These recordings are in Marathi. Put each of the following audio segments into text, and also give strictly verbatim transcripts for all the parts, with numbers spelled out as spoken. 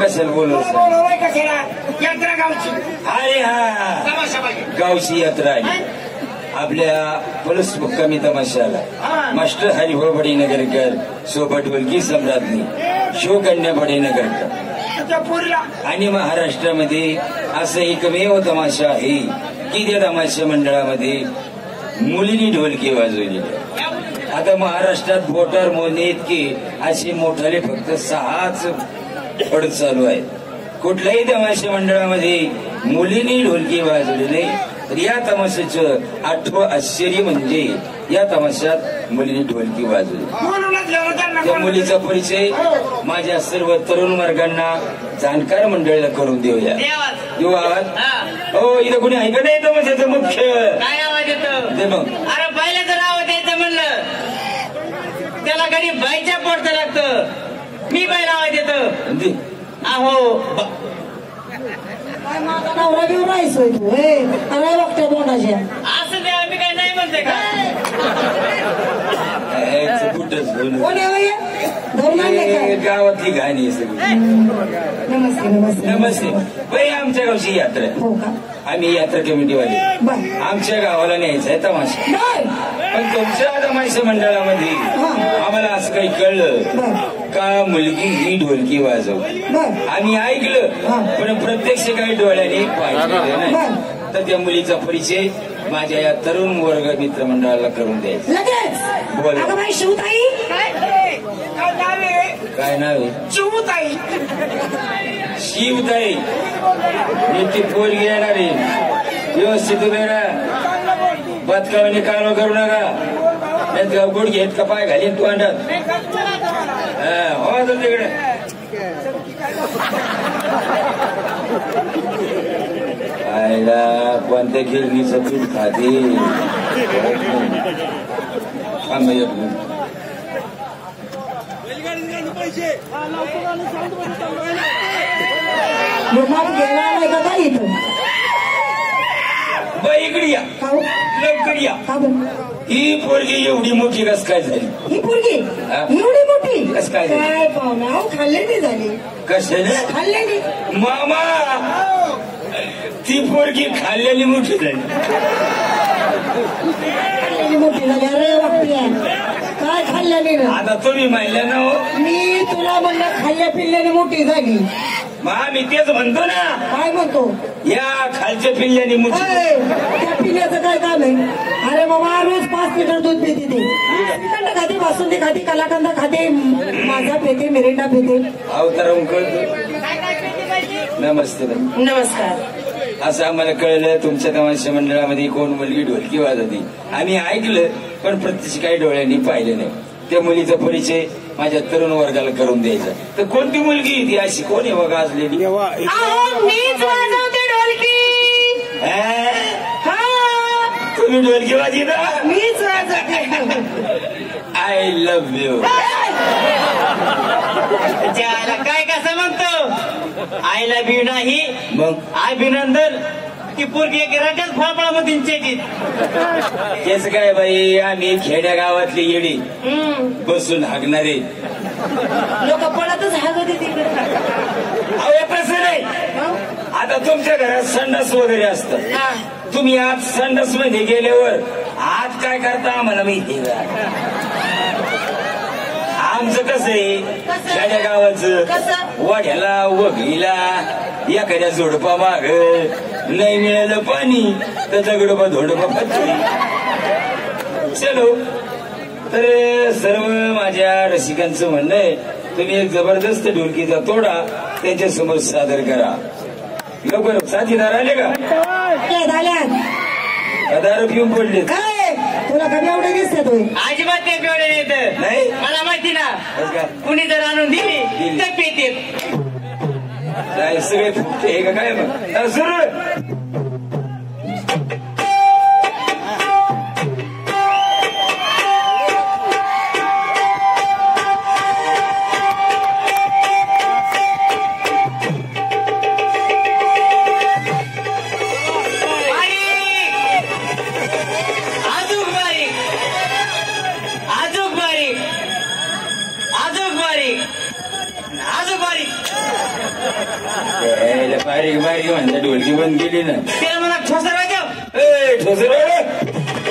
कशाला बोलवलं बोलवलंय कशाला? यात्रा गावची. अरे हा तमाशा पाहिजे. गावची यात्रा आहे आपल्या पलस मुक्कामी तमाशाला. मास्टर हरिभाऊ बडीनगरकर सोबत वलकी सम्राज्ञी शिवकन्या बडीनगरकर आणि महाराष्ट्रामध्ये असं एकमेव तमाशा आहे की त्या तमाशा मंडळामध्ये मुलींनी ढोलकी वाजवली. आता महाराष्ट्रात बोटार मोजणे इतके असे मोठाले फक्त सहाच फड चालू आहेत. कुठल्याही तमाशा मंडळामध्ये मुलींनी ढोलकी वाजवली नाही. तर या तमाशाचं आठवं आश्चर्य म्हणजे या तमाशात मुलींनी ढोलकी वाजवली. त्या मुलीचा परिचय माझ्या सर्व तरुण वर्गांना जाणकार मंडळीला करून देऊया. देऊ आवाज. हो इथं कोणी ऐकत नाही तमाशाचं मुख्य काय आवाज येतो ते मग. अरे पहिलं जर आवाज द्यायचं म्हणलं त्याला कधी बाईच्या पडतं लागतं. मी पहिला आवाज देतो. अहो नवरा घेऊन राहायचोय तू हे अरे बघते बोनाच्या असं द्या. मी काय नाही म्हणते का? कोण आहे धरून आणले काय? गावातली गाणी सगळी. नमस्ते नमस्ते नमस्ते. बाई आमच्या गावची यात्रा आहे. हो का? आम्ही यात्रा कमिटीवाले आमच्या गावाला न्यायचंय तमाशा. पण तुमच्या तमाशा मंडळामध्ये आम्हाला असं काही कळलं का मुलगी ही ढोलकी वाजव. आम्ही ऐकलं पण प्रत्यक्ष काही डोळ्याने पाहिलं नाही. तर त्या मुलीचा परिचय माझ्या या तरुण वर्ग मित्रमंडळाला करून द्यायचं. बोला शिवताई काय नाव आहे? शिवताई. शिवताई मी ती पोरगी येणार आहे. व्यवस्थित उभे राहा. बदकावाने कालवा करू नका. गुड घेत का पाय घालीन तू अंडात. हो तर तिकडे आयला कोणत्या गिरणीचं पीठ खाते. गेला नाही का काय इथं इकडे या लवकर या. ही पोरगी एवढी मोठी कस काय झाली? ही पोरगी एवढी मोठी कस काय झाली? काय पाहुणा खाल्ल्याने झाली. कशाने? खाल्ल्याने. मामा ती पोरगी खाल्ल्याने मोठी झाली. मोठी झाली. अरे वाटते काय खाल्ल्याने? आता तुम्ही माहिल्या ना हो. मी तुला म्हणलं खाल्ल्या पिल्ल्याने मोठी झाली. मा मी तेच म्हणतो ना. काय म्हणतो? या खालच्या पिल्ल्याने मोठी. त्या पिल्ल्याचं काय काम आहे? अरे बाबा रोज पाच लिटर दूध पिते ती. श्रीखंड खाते, बासुंदी खाते, कलाकंद खाते, माझा पिते, मिरिंडा पिते. अवतार नमस्ते. नमस्कार. असं आम्हाला कळलं तुमच्या तमाशा मंडळामध्ये कोण मुलगी ढोलकी वाजवते. आम्ही ऐकलं पण प्रत्यक्ष काही डोळ्यांनी पाहिलं नाही. त्या मुलीचा परिचय माझ्या तरुण वर्गाला करून द्यायचा. तर कोणती मुलगी ती अशी कोण आहे बघा असलेली? मीच वाजवते ढोलकी. तुम्ही ढोलकी वाजवता? मीच वाजवते. I love you. काय कसं म्हणतो? आय लव्ह यू नाही मग अभिनंदन. ती पोरगी एक राज्यात फळफळामध्ये तेच काय बाई आम्ही खेड्या गावातली येडी बसून हागणारे लोक पळतच हागत तिकडे. अहो तसं नाही. आता तुमच्या घरात संडास वगैरे असतं. तुम्ही आज संडास मध्ये गेल्यावर आज काय करता आम्हाला माहिती का? आमचं कसं आहे खेड्या गावाचं वाड्याला वगळीला एखाद्या झोडपा माग नाही मिळालं पाणी तर दगडोबा धोडोबा पत्ती. चलो तर सर्व माझ्या रसिकांचं म्हणणं आहे तुम्ही एक जबरदस्त ढोलकीचा तोडा त्यांच्या समोर सादर करा. लवकर साथीदार आले का? दारू पिऊन पडले. तुला कधी एवढे दिसते तुम्ही? अजिबात ते पिवळे येत नाही. मला माहिती ना कुणी जर आणून दिली तर पिते. सगळे फुटते का काय मग सुरू. यायला बारीक बारीक म्हणता ढोलकी बंद केली ना. त्याला मला ठोसर वाजव. ए ठोसर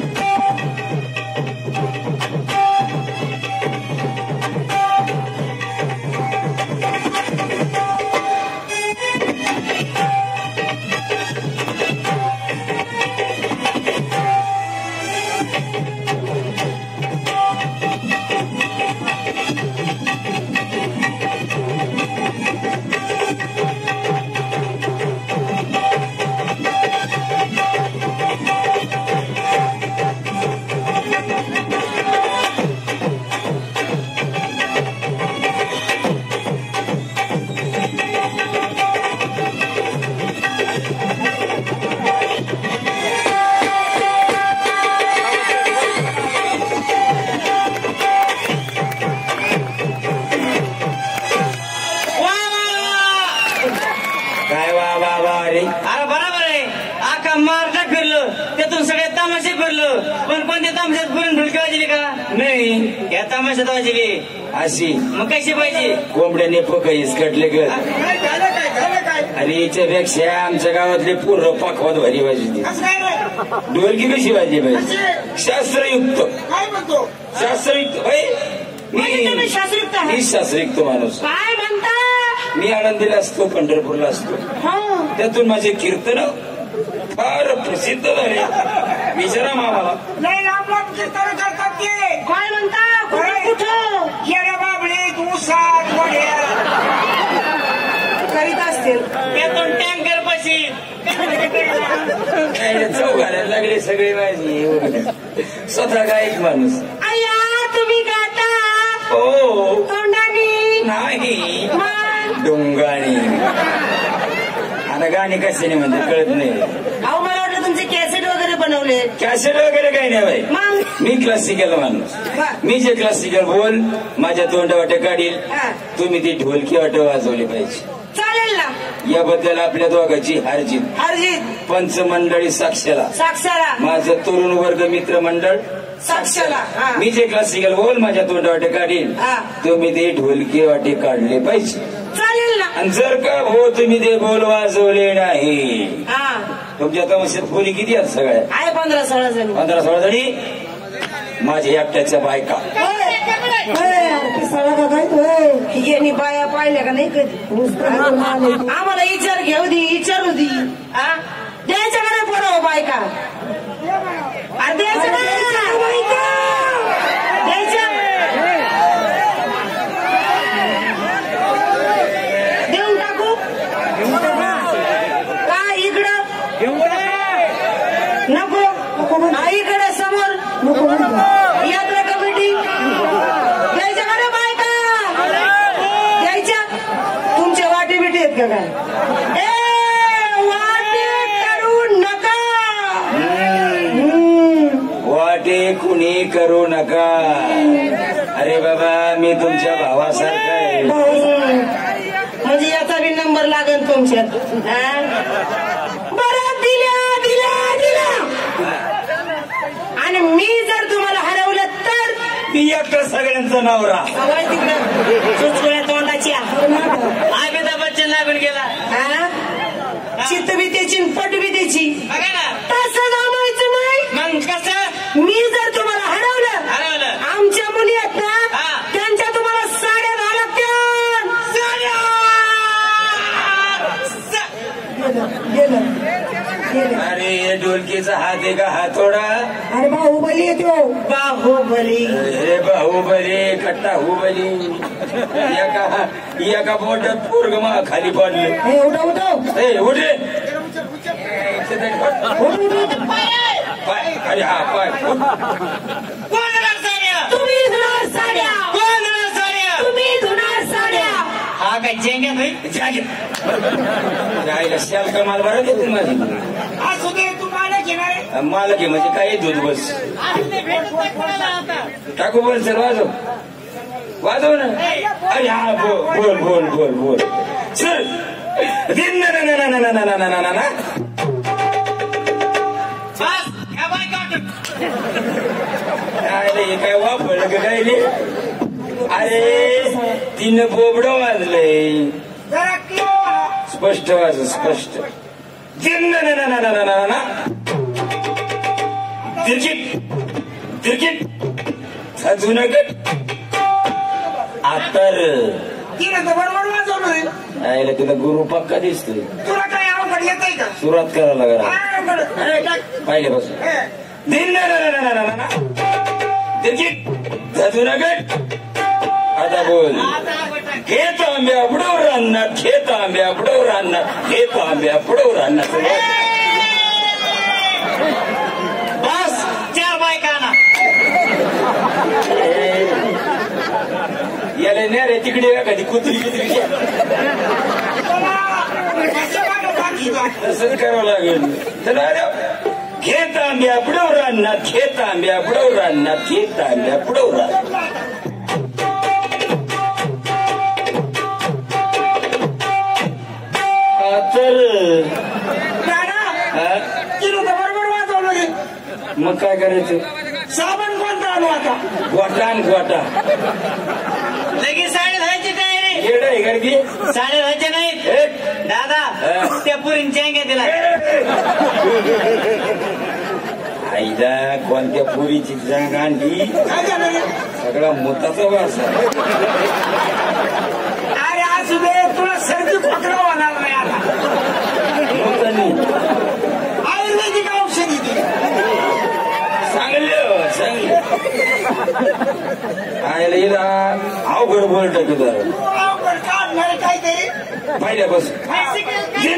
अरे बरोबर आहे. आका महाराष्ट्र फिरलं त्यातून सगळे तमाशे फिरलं पण कोणत्या तमाशात फिरून ढोलकी वाजली का नाही. या तमाशात वाजली अशी मग कशी पाहिजे. कोंबड्याने पकईस कटले ग. आणि याच्यापेक्षा आमच्या गावातले पूर्ण पाखवात भारी वाजली. ढोलकी कशी वाजली पाहिजे. शास्त्रयुक्त शास्त्रयुक्त भाई. मी शास्त्रयुक्त मी शास्त्रयुक्त माणूस. काय म्हणता. मी आनंदीला असतो पंढरपूरला असतो. त्यातून माझे कीर्तन फार प्रसिद्ध झाले. विचारा मामाला. नाही लांब लांब कीर्तन करतात ते. काय म्हणता. कुठं येड्या बाबळे दुसात वड्या करीत असतील. त्यातून टँकर पशी चौ घालायला लागले सगळे माझी. स्वतः गायक माणूस. अय्या तुम्ही गाता. हो तोंडानी नाही मग डोंगाणी. आता गाणी कशाने म्हणते कळत नाही. अहो मला वाटलं तुमचे कॅसेट वगैरे बनवले. कॅसेट वगैरे काही नाही बाई. मग मी क्लासिकल माणूस. बर. मी जे क्लासिकल बोल माझ्या तोंडावाटे काढील. हा. तुम्ही ती ढोलकी वाट वाजवली पाहिजे. चालेल ना. याबद्दल आपल्या दोघांची हारजीत. अर्जित पंचमंडळी साक्षाला. साक्षाला माझं तरुण वर्ग मित्र मंडळ साक्षाला. हा. मी जे क्लासिकल बोल माझ्या तोंडावाटे काढील. हा. तुम्ही ते ढोलकी वाटे काढले पाहिजे. चालेल ना. आणि जर का हो तुम्ही ते बोल वाजवले नाही. हा तुमच्या तमाशात खोली किती आहेत सगळ्या. आहे पंधरा सोळा जण. पंधरा सोळा जणी माझ्या एकट्याच्या बायका. यांनी बाया पाहिल्या का नाही कधी. आम्हाला विचार घेऊ दे विचारू दे. द्यायच्या का नाही पोरं बायका. अरे द्यायच्या का बायका द्यायच्या. देऊन टाकू का इकडं नको. इकडे समोर यात्रा कमिटी द्यायच्या का रे बायका. द्यायच्या. तुमच्या वाटे बिटे आहेत का काय. ए वाटे करू नका. वाटे कुणी करू नका. अरे बाबा मी तुमच्या भावासारखा आहे. म्हणजे याचा बी नंबर लागेल तुमच्यात. बरं दिल्या दिल्या दिल्या. आणि मी जर तुम्हाला हरवलं तर ती एकटा सगळ्यांचा नवरा. हवाय तिकडं चुचकुळ्या तोंडाची. अमिताभ बच्चन लागून गेला. चित्त बी त्याची पट बी त्याची. बघा ना. तसं जमायचं नाही. मग कसं. मी जर तुम्हाला हरवलं हरवलं. आमच्या मुली आहेत ना हा. त्यांच्या तुम्हाला साड्या घालत्या. गेलं गेलं. अरे हे ढोलकीचा हात आहे का हातोडा. अरे बाहुबली येतो. बाहुबली. अरे बाहुबली कट्टा हुबली. एका एका बोटात पोरग मग खाली पडले. हे उठव उठव. ए उठे उठ उठ उठ. पाय खाली. हा पाय उठ. कोण धुणार साड्या. तुम्ही धुणार साड्या. कोण धुणार साड्या. तुम्ही धुणार साड्या. हा काय चेंग्या भाई. जायला शाल का माल बरं देते माझी. असू दे तुम्हाला घेणार. मला घे म्हणजे काय दूध बस. टाकू बोल सर वाजव वाजव ना. अरे हा बोल बोल बोल बोल बोल सर. ना ना ना ना ना ना ना ना ना ना. बस या बायका. काय काय वापरलं का काय. अरे तिनं बोबडं वाजलंय. जरा क्लिअर. स्पष्ट वाच स्पष्ट दिन ना ना ना ना ना ना ना तिरकिट तिरकिट जुनागड आतर तिने तर बरोबर वाजवलं आयला तुला गुरु पक्का दिसतोय तुला काय अवघड येतंय का सुरुवात करायला लागला काय अवघड? ए, काय? पाहिले बस ए, दिन ना ना ना ना ना ना तिरकिट जुनागड आता बोल घेत आंब्या पुढवर राहणार घेत आंब्या पुढवर राहणार घेत आंब्या पुढवर राहणार बस चार बायकांना याला नाही रे तिकडे कधी कुत्री कुत्री तुला कशाला बाकी बा? तसंच करावं लागेल तर अरे घेत आंब्या पुढवर राहणार घेत आंब्या पुढवर राहणार घेत आंब्या पुढवर राहणार तर नाना, तिने तर बरोबर वाजवलं रे. मग काय करायचं साबण कोणता आणू आता गोटा आणि गोटा लगेच साडे दहाची तयारी येड आहे का की साडे दहाच्या नाहीत हे? दादा हा. त्या पुरींच्या अंग्या दिला आईला कोणत्या पुरीची जांग आणली काय झालं रे? सगळा मोताचा वास आहे. अरे असू दे तुला सर्दी खोकला होणार नाही आता मोतानी आयुर्वेदिक औषधी ती चांगलं चांगलं आईला हिला अवघड बोल टाकू जरा तू अवघड काढणार काहीतरी पहिल्यापासून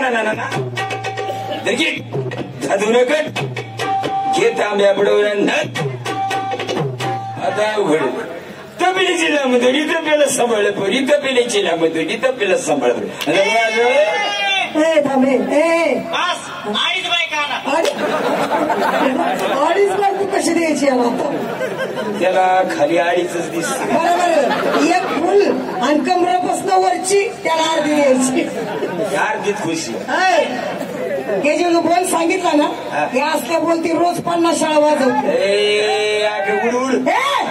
धधू नकट घेत आंब्या पडवलं आता अवघड तपेली जिल्ह्यामधून इथं पेलं सांभाळलं पण इथं पेले जिल्ह्यामधून इथं पेलं सांभाळलं ए थांबे ए बस अडीच बायकांना अडीच लाख तू कशी द्यायची याला आता त्याला खाली अडीच दिसत बरोबर एक फुल आणि कमरापासून वरची त्याला अर्धी द्यायची अर्धीच खुशी ए, हे जे बोल सांगितलं ना हा. हे असल्या बोलती रोज पन्नास शाळा वाजवते ए आगे उड उड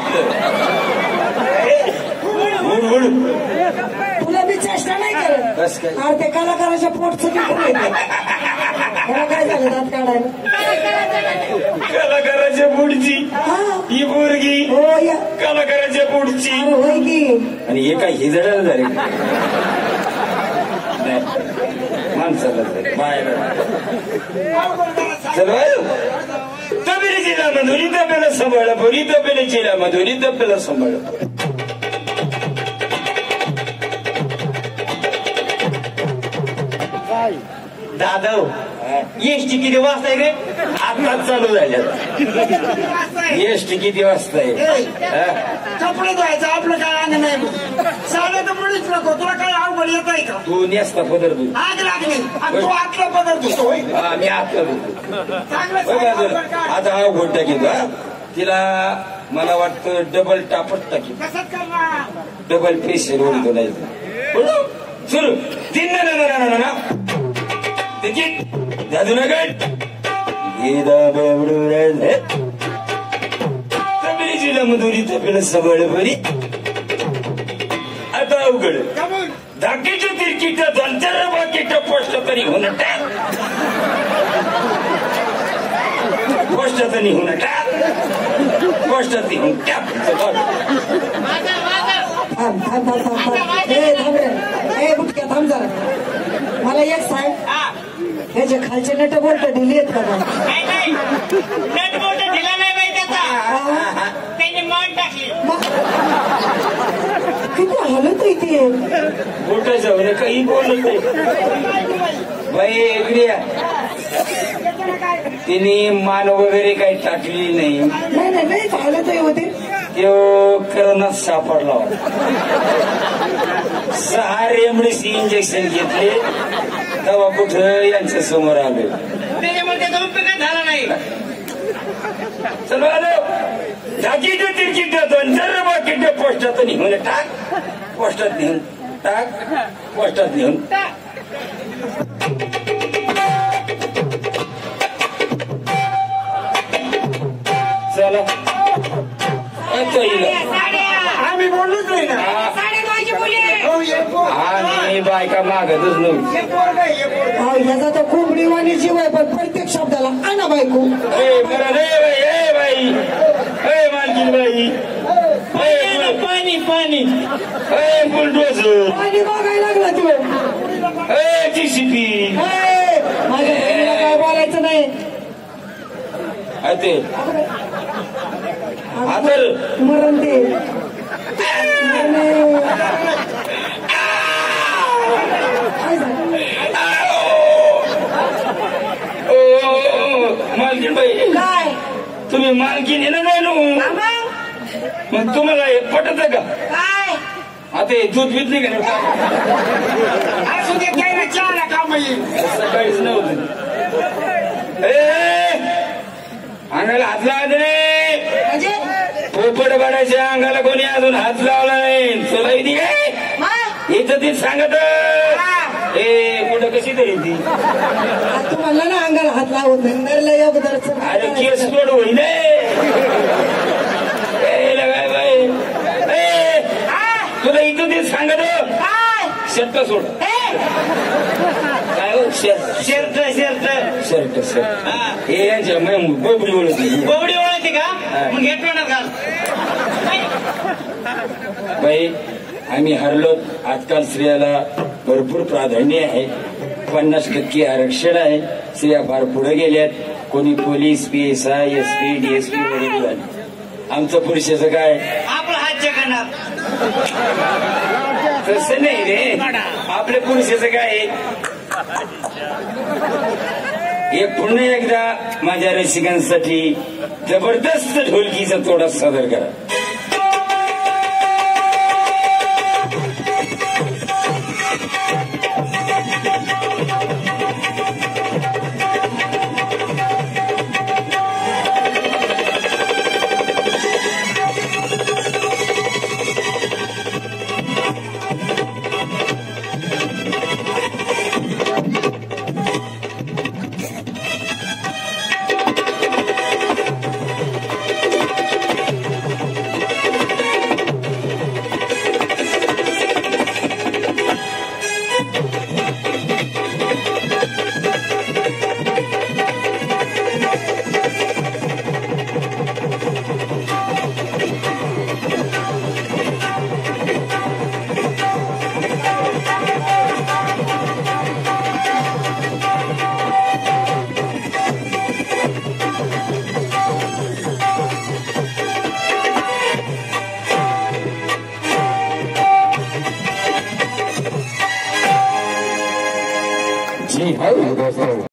ए, उड उड तुला मी चेष्टा नाही करत बस काय अरे ते कलाकाराच्या पोटचं तिकडे येते त्याला काय झालं दात काढायला कलाकाराच्या पुढची हा ही पोरगी हो या कलाकाराच्या पुढची अरे होय की आणि हे काय हिजडायला झाले माणसाला बायला चल तबेली जिल्ह्यामधून इथं पेलं सांभाळलं पण इथं पेले जिल्ह्यामधून इथं पेलं सांभाळलं दादव एसटी किती वाजता आहे रे आताच चालू झाल्या एसटी किती वाजता आहे कपडे धुवायचं आपलं काय आणि नाही साडे तर मुळीच नको तुला काय अवघड येत आहे का तू नेसता पदर तू आग लागली आणि तू आतला पदार्थ धुतो होय हा मी आतला बोलतो चांगलं बघ सांग, अजून. अवघड काय? आता हा गोट टाकील हा तिला मला वाटतं डबल टापट टाकील कसंच करणार डबल फेशियल उडतो नाही सुरू तीन ना ना ना ना ना तिकीट दादू नगड तबेली जिल्ह्यामधून इथं पेलं सबळ बरी आता अवघड कमून धाकीचं तिरकीट धंतर बाकीट पोस्ट तरी होणं टाक पोस्ट तरी होणं टाक पोस्ट तरी होऊन टाक थांब थांब थांब थांब थांब ए थांब रे ए बुटक्या थांब जरा मला एक सांग ह्याचे खालचे नट बोलट दिली आहेत का काय? नाही नाही नट बोट दिला नाही बाई त्याचा त्यांनी मान टाकली मग किती हालत आहे ते मोठं जाऊ काही बोलत नाही बाई इकडे या. तिने मान वगैरे काही टाकली नाही नाही नाही नाही हालत आहे होते तो करोनात सापडला होता सहा रेमडेसी इंजेक्शन घेतले तेव्हा कुठं यांच्या समोर आले त्याच्यामुळे त्याचा उपयोग झाला नाही चलो आलो टाकीट तिरकीट जर बाकीट पोस्टात निघून टाक पोस्टात नेऊन टाक पोस्टात नेऊन चला आता येईल. आम्ही बोललोच नाही ना साडे नऊची हो, हे पोर- आणि बायका मागतच नव्हती. हे पोरगं आहे, हे पोरगं. अहो, याचा तर कोंबडीवाणी जीव आहे पण प्रत्येक शब्दाला आणा बायको. ए, बरं रे बाई, ए बाई, ए मालकीन बाई, ए, पाणी पाणी ए बुलडोझर, पाणी मागायला लागला तू. ए जीसीबी, ए, माझ्या बहिणीला काय बोलायचं नाही. ते आतर मरण ते मरण. काय झालं? मालकीन बाई, काय तुम्ही मालकीन आहे ना नाही नो? आम्हा? मग तुम्हाला हे पटत का? काय आता हे दूध बीत नाही का? असू दे, काही ना चहाला काम येईल. सकाळीच नव्हतं. ए अंगाला हात लावत नाही. म्हणजे पोपट बडायच्या अंगाला कोणी अजून हात लावला नाही. तुला इथे काय मा? इथं ती सांगत ए कुठं कशी तरी ती. तू म्हणला ना अंगाला हात लावत नाही. नरला अगोदरच अरे केस सोड होईन तुला इथं ते सांगत काय शर्ट सोड. ए, काय हो shirt shirt shirt shirt shirt हे यांच्या बोबडी ओळखली. बोबडी ओळखते का? मग घेत का? बाई आम्ही हरलो. आजकाल स्त्रियाला भरपूर प्राधान्य आहे. पन्नास टक्के आरक्षण आहे. स्त्रिया फार पुढे गेल्यात. कोणी police P S I S P DSP वगैरे झाले. आमचं पुरुषाचं काय आपला हात जगणार तसं नाही रे. आपल्या पुरुषाचं काय एक पुन्हा एकदा माझ्या रसिकांसाठी जबरदस्त ढोलकीचा तोडा सादर करा. जी हाँ दोस्तों.